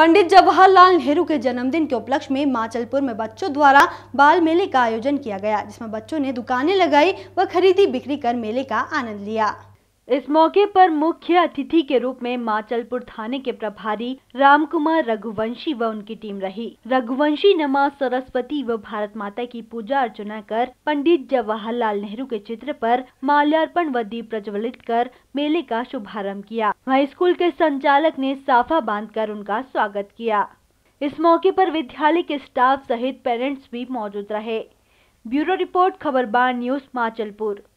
पंडित जवाहरलाल नेहरू के जन्मदिन के उपलक्ष्य में माचलपुर में बच्चों द्वारा बाल मेले का आयोजन किया गया, जिसमें बच्चों ने दुकानें लगाई व खरीदी बिक्री कर मेले का आनंद लिया। इस मौके पर मुख्य अतिथि के रूप में माचलपुर थाने के प्रभारी रामकुमार रघुवंशी व उनकी टीम रही। रघुवंशी ने मां सरस्वती व भारत माता की पूजा अर्चना कर पंडित जवाहरलाल नेहरू के चित्र पर माल्यार्पण व दीप प्रज्वलित कर मेले का शुभारंभ किया। वहीं स्कूल के संचालक ने साफा बांधकर उनका स्वागत किया। इस मौके पर विद्यालय के स्टाफ सहित पेरेंट्स भी मौजूद रहे। Bureau report, Khabarbar news, Machalpur.